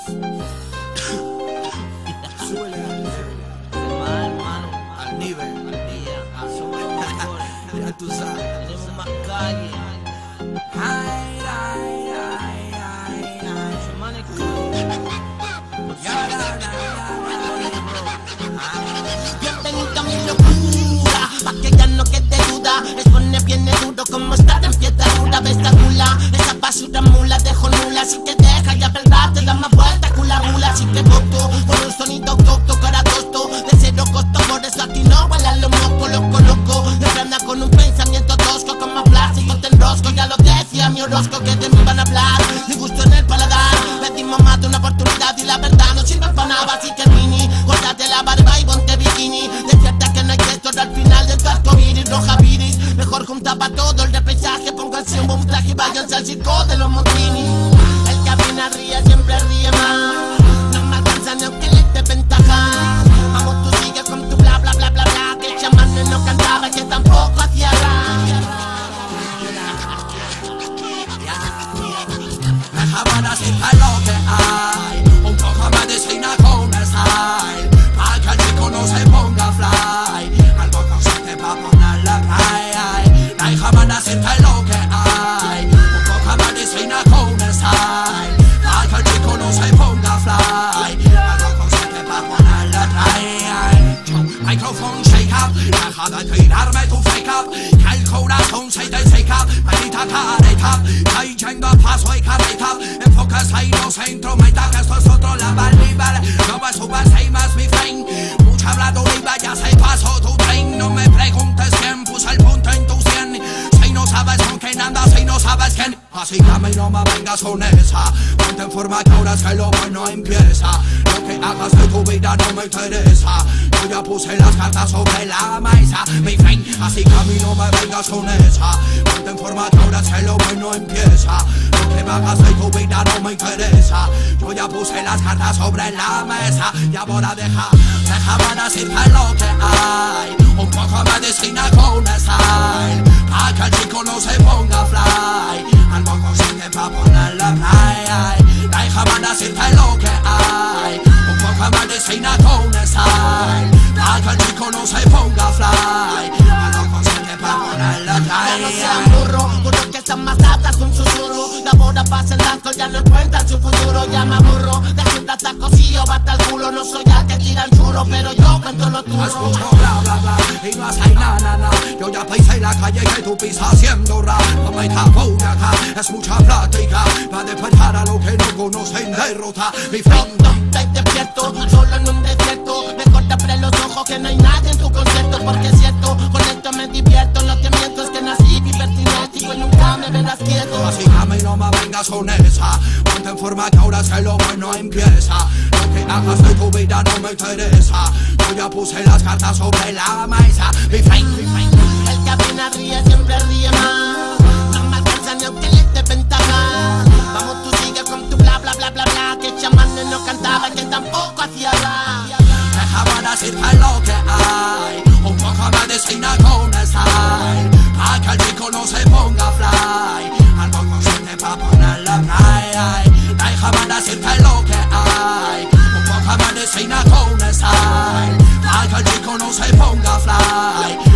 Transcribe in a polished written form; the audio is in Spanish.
Súbele al nivel, ya tú sabes. Tenemos más calle. Ay, ay, ay, ay, ay. Semana Bienvenido a mi locura, pa' que ya no quede duda. Expone viene duro como está en piedra dura. Ves la gula, esa basura mula dejo nula. Así que deja ya verdad, te da más vuelta cula gula. Así que toco, con un sonido autóctono, cara tosto. De cero costo, por eso aquí no bailan los mocos, los coloco. De anda con un pensamiento tosco, como plástico te enrosco. Ya lo decía mi horóscopo que de mí van a hablar. Mi gusto en el paladar, le dimos más de una oportunidad y la verdad no sirve para nada. Así que mini, guárdate la barba y ponte bikini. Despierta que no hay texto al final de tu arcoíris, roja viris. Mejor juntaba todo el repechaje, pónganse un buen traje y váyanse al circo de los Montini. El que avena ríe siempre ríe más, no me alcanza ni aunque le dé ventaja. Vamos, tú sigues con tu bla bla bla bla bla, que el chamán no cantaba y que tampoco hacía Déjame decirte lo que hay, un poco medicina con style, para que el chico no se ponga fly, algo consciente pa' ponerle play. Déjame decirte lo que hay, un poco medicina con style, para que el chico no se ponga fly, algo consciente pa' ponerle play. Microphone shake up, deja de tirarme tu fake up, que el corazón se te seca, maldita careta, que yendo a paso y careta, enfócase y no se intrometa, que esto es otro level, nivel, no me subas y más mi friend, mucha habladuría ya se pasó tu tren, no me preguntes quién puso el punto en tu 100, si no sabes con quién andas, si no sabes quién, así que a mí no me vengas con esa, ponte en forma que ahora es que lo bueno empieza, lo que hagas de tu vida no me interesa, yo ya puse las cartas sobre la mesa, mi friend, así que a mí no me vengas con esa, ponte en forma que ahora es que lo bueno empieza, lo que hagas de tu vida no me interesa, yo ya puse las cartas sobre la mesa, y ahora déjame decirte lo que hay, un poco de medicina con style, pa' que el chico no se ponga fly, algo consciente pa' ponerle play, déjame decirte lo que hay, un poco de medicina con style, pa' que el chico no se ponga fly, algo consciente pa' ponerle play. No sean burro, juro que están más altas que un susurro. La boda pasa el alcohol, ya no encuentran su futuro. Ya me aburro, de siempre hasta cosillo, bata el culo. No soy al que tira el churro, pero yo cuento lo tuyo. Escucho bla bla bla, y no hace na. Yo ya pisé la calle que tú pisas haciendo rap. No me tapo de acá, es mucha plática, para despertar a lo que no conocen derrota. Mi fondo, estoy despierto, solo en un desierto. Mejor te abre los ojos que no hay nadie en tu concierto. Porque es cierto, con esto me divierto. No te miento, es que nací hipercinético y nunca me verás quieto. Así que a mí no me vengas con esa, ponte en forma que ahora es que lo bueno empieza, lo que hagas de tu vida no me interesa, yo ya puse las cartas sobre la mesa, mi friend. El que avena ríe siempre ríe más, no me alcanza ni aunque le dé ventaja. Vamos, tú sigue con tu bla bla bla bla bla, que el chamán no cantaba y que tampoco hacía rap. Déjame decirte lo que hay, un poco de medicina con style, pa' que el chico no se ponga fly, algo consciente pa' ponerle play. Déjame decirte lo que hay, un poco de medicina con style, pa' que el chico no se ponga fly,